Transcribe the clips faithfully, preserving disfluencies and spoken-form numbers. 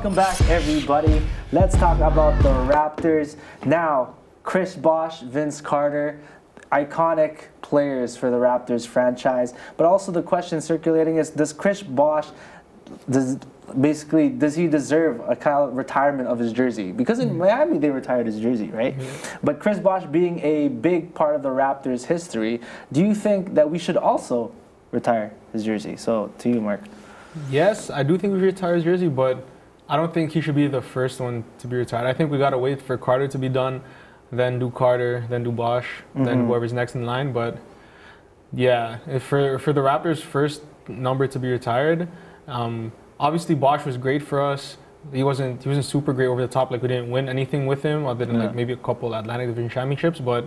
Welcome back, everybody. Let's talk about the Raptors. Now, Chris Bosh, Vince Carter, iconic players for the Raptors franchise. But also the question circulating is, does Chris Bosh, does, basically, does he deserve a kind of retirement of his jersey? Because in Miami, they retired his jersey, right? Mm-hmm. But Chris Bosh being a big part of the Raptors' history, do you think that we should also retire his jersey? So, to you, Mark. Yes, I do think we should retire his jersey, but I don't think he should be the first one to be retired. I think we got to wait for Carter to be done, then do Carter, then do Bosh, mm-hmm. then whoever's next in line. But yeah, if for for the Raptors' first number to be retired, um, obviously Bosh was great for us. He wasn't he wasn't super great over the top. Like, we didn't win anything with him other than yeah. like maybe a couple Atlantic Division championships. But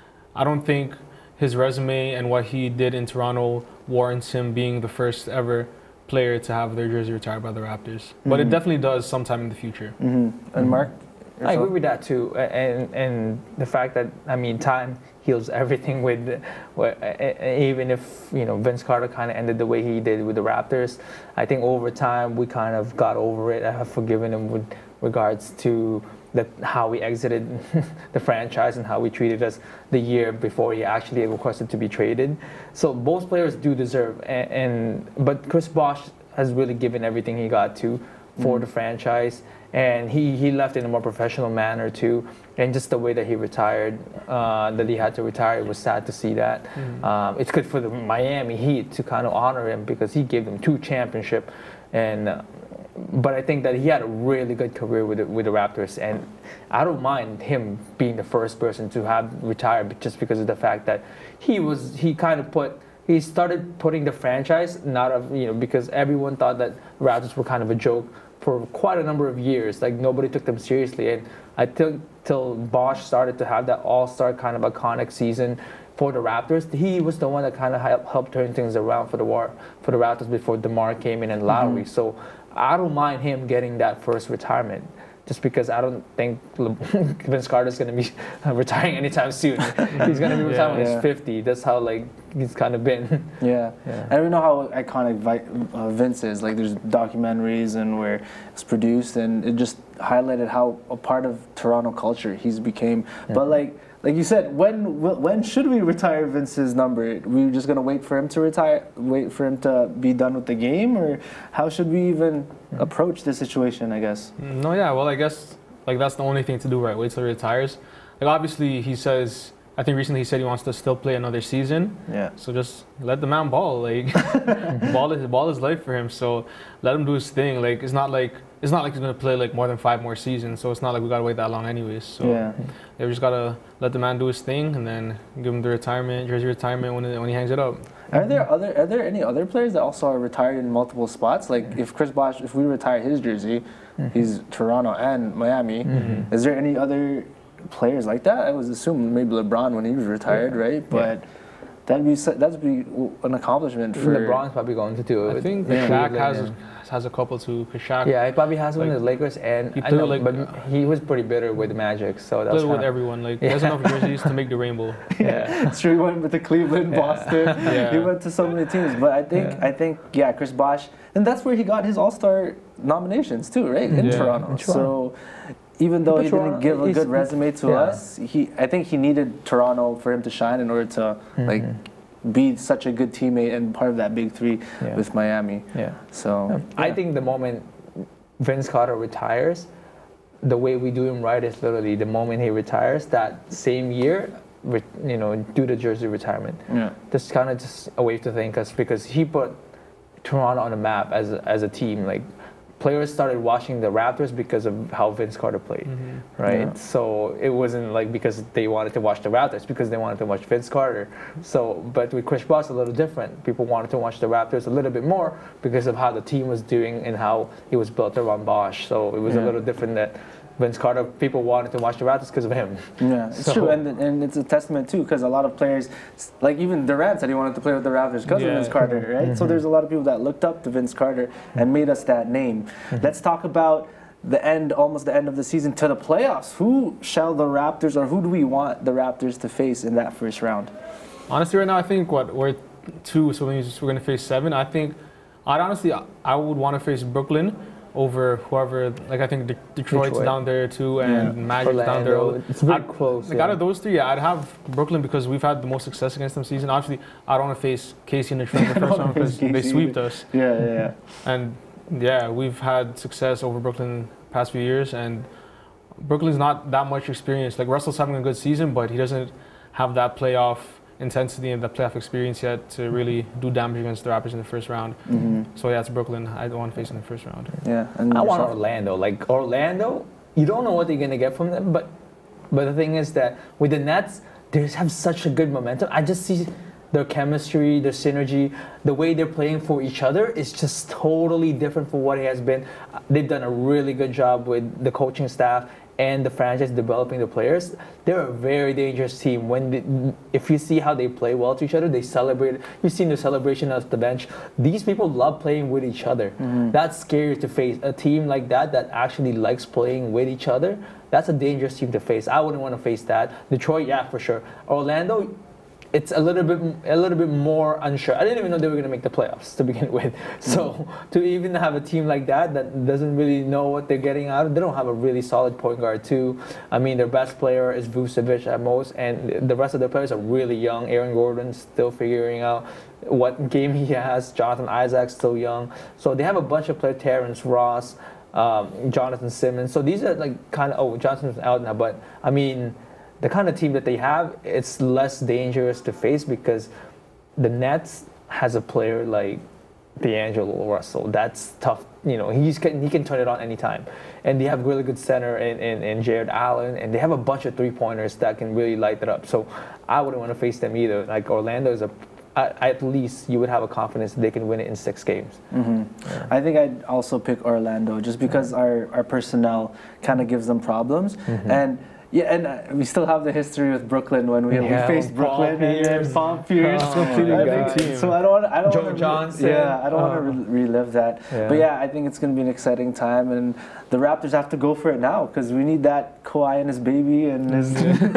I don't think his resume and what he did in Toronto warrants him being the first ever player to have their jersey retired by the Raptors. Mm-hmm. But it definitely does sometime in the future. Mm-hmm. And Mark? I agree with that too, and and the fact that, I mean, time heals everything. With, with even if, you know, Vince Carter kind of ended the way he did with the Raptors, I think over time we kind of got over it. I have forgiven him with regards to that how we exited the franchise and how we treated us the year before he actually requested to be traded. So both players do deserve, and, and but Chris Bosh has really given everything he got to for mm. the franchise. And he, he left in a more professional manner too, and just the way that he retired, uh, that he had to retire, it was sad to see that. Mm-hmm. Um, it's good for the Miami Heat to kind of honor him because he gave them two championships, and uh, but I think that he had a really good career with the, with the Raptors, and I don't mind him being the first person to have retired just because of the fact that he was he kind of put. He started putting the franchise, not of, you know, because everyone thought that Raptors were kind of a joke for quite a number of years. Like, nobody took them seriously. And I think till Bosh started to have that all-star kind of iconic season for the Raptors, he was the one that kind of helped turn things around for the war, for the Raptors before DeMar came in and Lowry. Mm-hmm. So I don't mind him getting that first retirement, just because I don't think Vince Carter's going to be retiring anytime soon. He's going to be retiring yeah, when yeah. he's fifty. That's how, like, he's kind of been. Yeah. yeah. And we know how iconic uh, Vince is. Like, there's documentaries and where it's produced, and it just highlighted how a part of Toronto culture he's became. Mm-hmm. But, like, like you said, when when should we retire Vince's number? We're just gonna wait for him to retire, wait for him to be done with the game, or how should we even mm-hmm. approach this situation? I guess. No, yeah. Well, I guess like that's the only thing to do, right? Wait till he retires. Like, obviously, he says. I think recently he said he wants to still play another season. Yeah. So just let the man ball. Like, ball is ball is life for him. So let him do his thing. Like, it's not like it's not like he's gonna play like more than five more seasons. So it's not like we gotta wait that long anyways. So yeah, yeah we just gotta let the man do his thing and then give him the retirement, jersey retirement when it, when he hangs it up. Are there other are there any other players that also are retired in multiple spots? Like, if Chris Bosh, if we retire his jersey, mm-hmm. he's Toronto and Miami. Mm-hmm. Is there any other players like that? I was assuming maybe LeBron when he was retired, yeah. right? But yeah. that'd be that'd be an accomplishment for LeBron's probably going to do it. I think yeah. Shaq has has a couple too. Shaq, yeah, he probably has like, one with the Lakers, and I know, like, but he was pretty bitter with the Magic, so that's with everyone. Like, yeah. there's enough jerseys to make the rainbow. Yeah, it's true. He went with the Cleveland, yeah. Boston. Yeah. He went to so many teams, but I think yeah. I think yeah, Chris Bosh, and that's where he got his All-Star nominations too, right? In, yeah. Toronto. in Toronto. So. Even though he didn't give a good resume to yeah. us, he I think he needed Toronto for him to shine in order to mm-hmm. like be such a good teammate and part of that big three yeah. with Miami. Yeah. So yeah. I think the moment Vince Carter retires, the way we do him right is literally the moment he retires, that same year, you know, do the jersey retirement. Yeah. Just kind of just a way to thank us, because he put Toronto on the map as a, as a team. Like, players started watching the Raptors because of how Vince Carter played, mm-hmm. right? Yeah. So it wasn't like because they wanted to watch the Raptors, because they wanted to watch Vince Carter. So, but with Chris Bosh, a little different. People wanted to watch the Raptors a little bit more because of how the team was doing and how he was built around Bosh. So it was yeah. a little different that Vince Carter, people wanted to watch the Raptors because of him. Yeah, it's so, true, and and it's a testament too, because a lot of players, like even Durant said he wanted to play with the Raptors because yeah. of Vince Carter, right? Mm-hmm. So there's a lot of people that looked up to Vince Carter and made us that name. Mm-hmm. Let's talk about the end, almost the end of the season to the playoffs. Who shall the Raptors, or who do we want the Raptors to face in that first round? Honestly, right now, I think what we're two, so we're going to face seven. I think, I'd honestly, I would want to face Brooklyn. over whoever. Like I think De- Detroit's Detroit. down there too, and yeah. Magic's down there. It's very I'd, close. Like yeah. out of those three, yeah, I'd have Brooklyn because we've had the most success against them season. Obviously, I don't want to face Casey and Detroit in the first round because they sweeped us. Yeah, yeah, yeah. And yeah, we've had success over Brooklyn past few years, and Brooklyn's not that much experience. Like Russell's having a good season, but he doesn't have that playoff intensity and that playoff experience yet to really do damage against the Raptors in the first round. Mm-hmm. So yeah, it's Brooklyn. I don't want to face in the first round. Yeah, and I want Orlando. Like Orlando, you don't know what they're gonna get from them, but but the thing is that with the Nets, they just have such a good momentum. I just see their chemistry, their synergy, the way they're playing for each other is just totally different from what it has been. They've done a really good job with the coaching staff and the franchise developing the players. They're a very dangerous team. When they, if you see how they play well to each other, they celebrate. You've seen the celebration off the bench. These people love playing with each other. Mm-hmm. That's scary to face. A team like that that actually likes playing with each other, that's a dangerous team to face. I wouldn't want to face that. Detroit, yeah, for sure. Orlando, it's a little bit a little bit more unsure. I didn't even know they were going to make the playoffs to begin with. So to even have a team like that that doesn't really know what they're getting out of, they don't have a really solid point guard too. I mean, their best player is Vucevic at most, and the rest of their players are really young. Aaron Gordon's still figuring out what game he has. Jonathan Isaac's still young. So they have a bunch of players, Terrence Ross, um, Jonathan Simmons. So these are like kind of, oh, Johnson's out now, but I mean, the kind of team that they have, it's less dangerous to face because the Nets has a player like D'Angelo Russell. That's tough. You know, he's can, he can turn it on anytime. And they have really good center in, in, in Jared Allen, and they have a bunch of three-pointers that can really light it up. So I wouldn't want to face them either. Like Orlando is a, at least you would have a confidence they can win it in six games. Mm-hmm. Yeah. I think I'd also pick Orlando just because yeah. our, our personnel kind of gives them problems. Mm-hmm. And yeah, and uh, we still have the history with Brooklyn when we, yeah, we faced Brooklyn and Paul Pierce. Oh, I think, so I don't want. I don't Joe want to. Johnson. Yeah, I don't oh. want to re- relive that. Yeah. But yeah, I think it's going to be an exciting time, and the Raptors have to go for it now because we need that Kawhi and his baby and his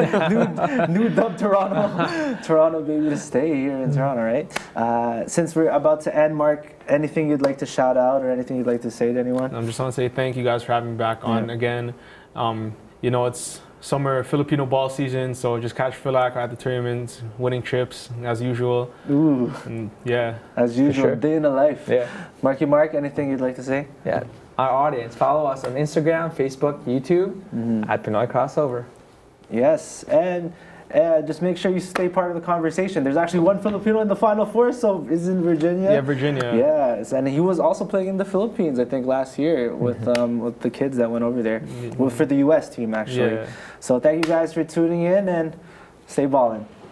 new, new dub Toronto, Toronto baby to stay here in Toronto, right? Uh, since we're about to end, Mark, anything you'd like to shout out or anything you'd like to say to anyone? I just want to say thank you guys for having me back on yeah. again. Um, you know, it's summer Filipino ball season, so just catch Philac at the tournaments, winning trips as usual. Ooh. And yeah. As usual, sure. Day in the life. Yeah. Marky Mark, anything you'd like to say? Yeah. Our audience, follow us on Instagram, Facebook, YouTube, mm-hmm. at Pinoy Crossover. Yes, and uh, just make sure you stay part of the conversation. There's actually one Filipino in the Final Four, so is in Virginia. Yeah, Virginia. Yes, and he was also playing in the Philippines, I think, last year with mm-hmm. um, with the kids that went over there, mm-hmm. well, for the U S team, actually. Yeah. So thank you guys for tuning in, and stay ballin'.